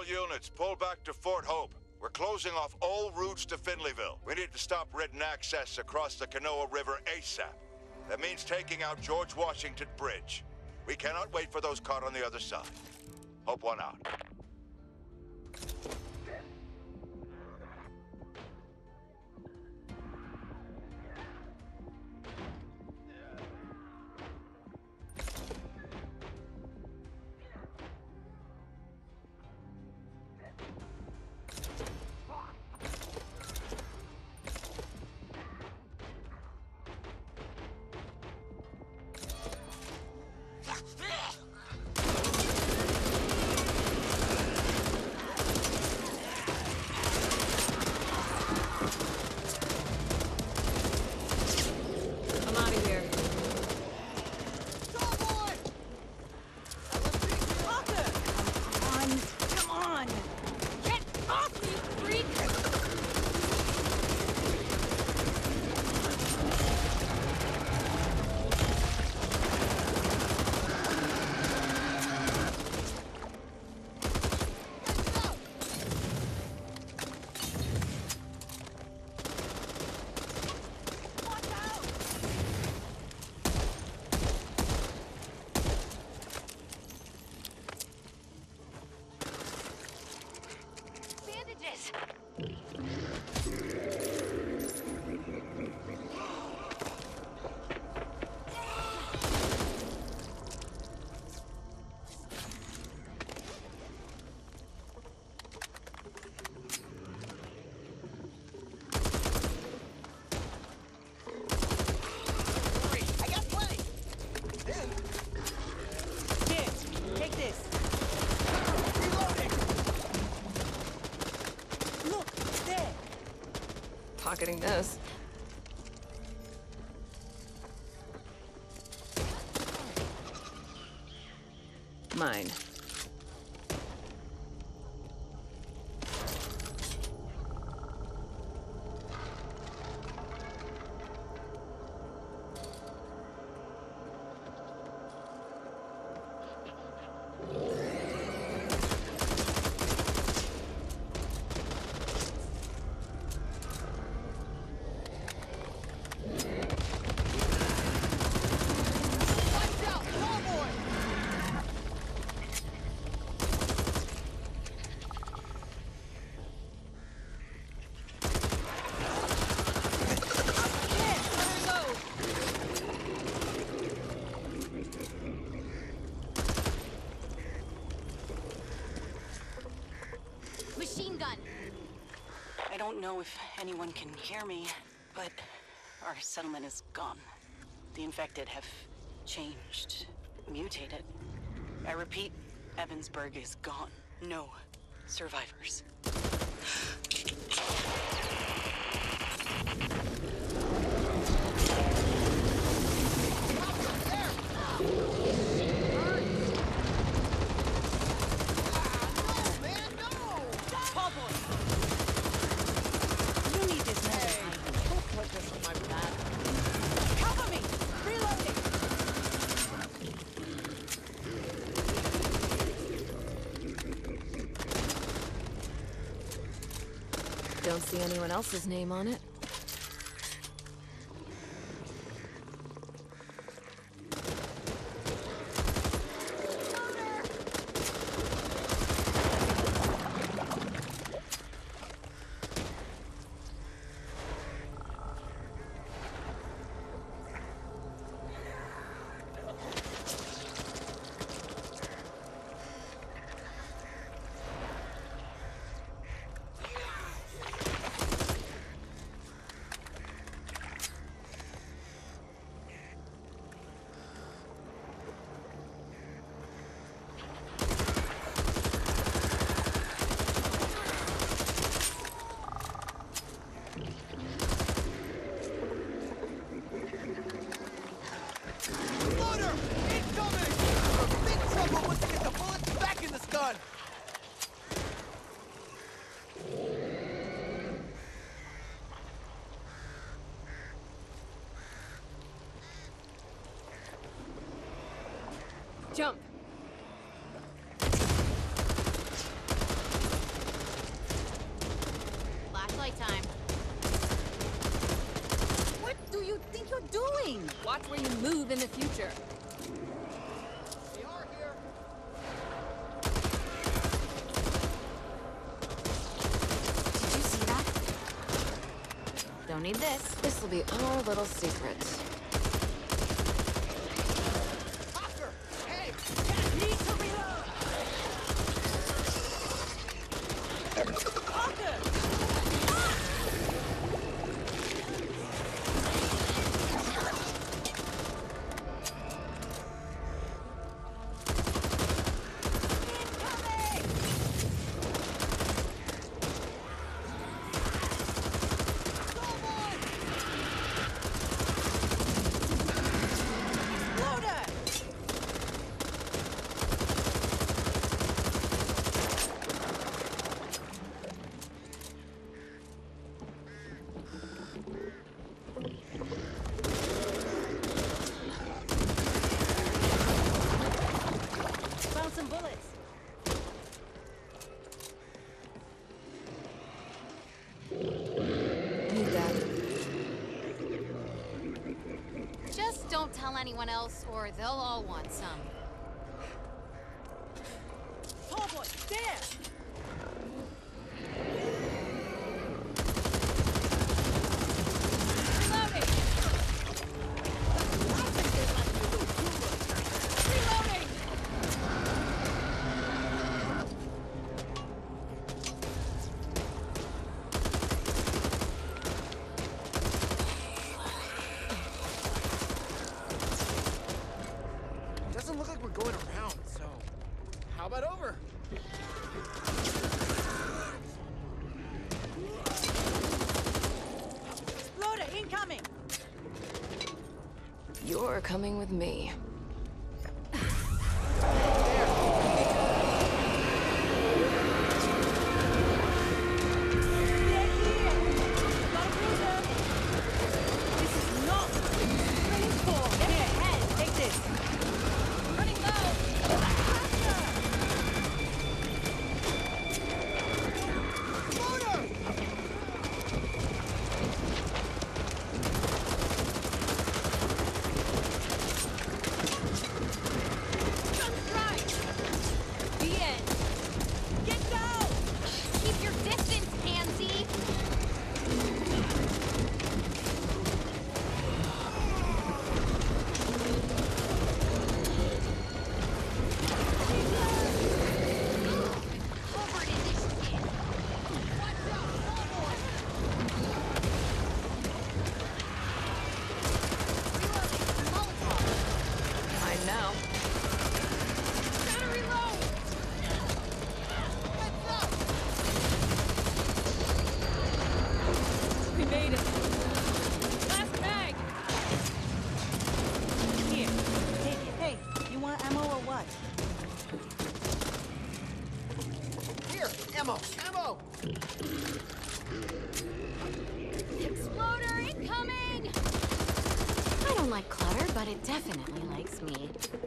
All units, pull back to Fort Hope. We're closing off all routes to Finleyville. We need to stop Ridden access across the Canoa River ASAP. That means taking out George Washington Bridge. We cannot wait for those caught on the other side. Hope one out. Pocketing this. Mine. I don't know if anyone can hear me, but our settlement is gone. The infected have changed, mutated. I repeat, Evansburg is gone. No survivors. Don't see anyone else's name on it. Jump! doing? Watch where you move in the future. They are here. Did you see that? Don't need this. This will be our little secret. Oscar! Hey! Need to reload! Oscar! Found some bullets. Need that. Just don't tell anyone else, or they'll all want some. Tall boy, there! Reloading! Reloading! Doesn't look like we're going around, so how about over? Exploder incoming! You're coming with me. This is not trained for! Here, head, take this! Running low! Sunstrike! The end! Get down! Keep your distance, pansy! Forward initiative! Watch out, forward! Reloading! Molotov! Mine now. Gotta reload! Heads up! We made it! Last mag! Here, take it. Hey, you want ammo or what? Here, ammo! Ammo! Exploder incoming! I don't like clutter, but it definitely likes me.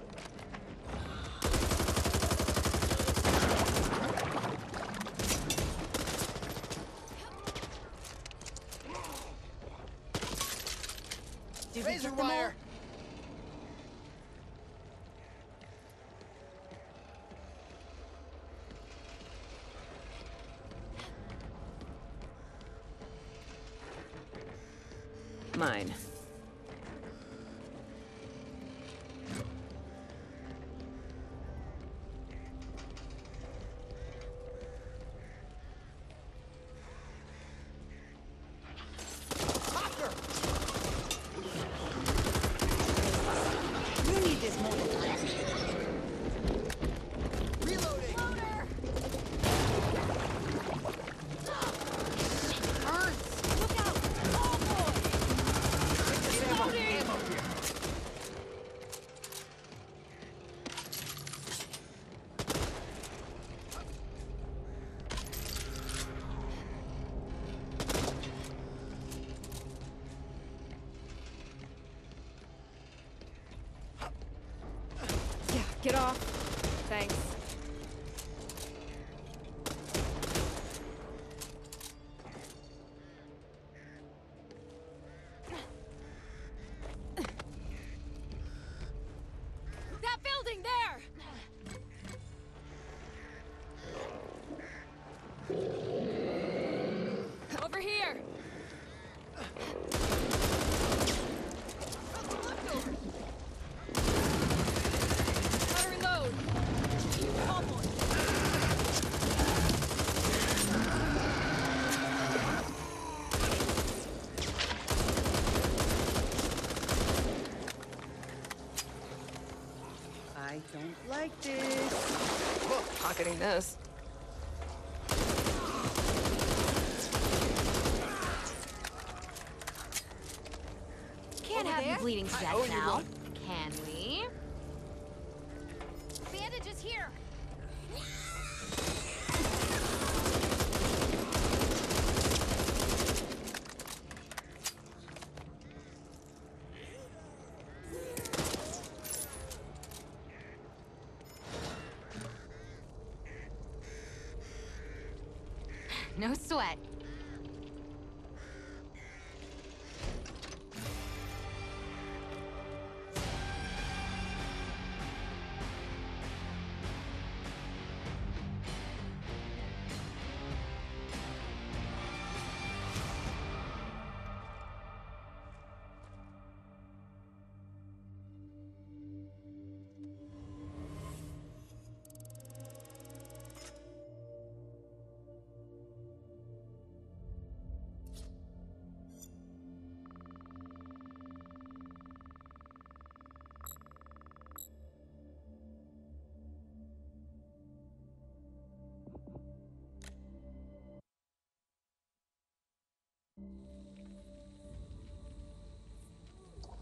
Did we get them all? Mine. Oscar! You need this more than I do. Reloading! Burns! Look out! Oh boy! Ammo here. Yeah, get off. Thanks. I don't like this. Not getting this. Can't Over have you there? bleeding to death now, can we? Bandages here. No sweat.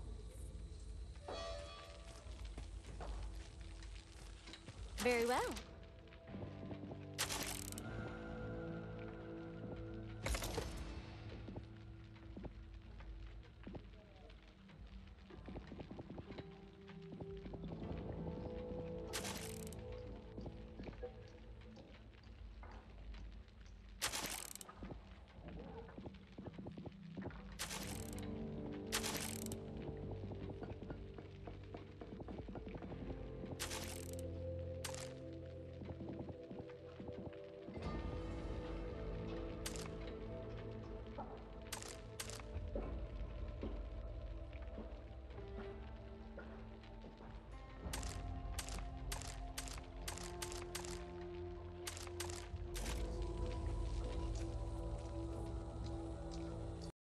Very well.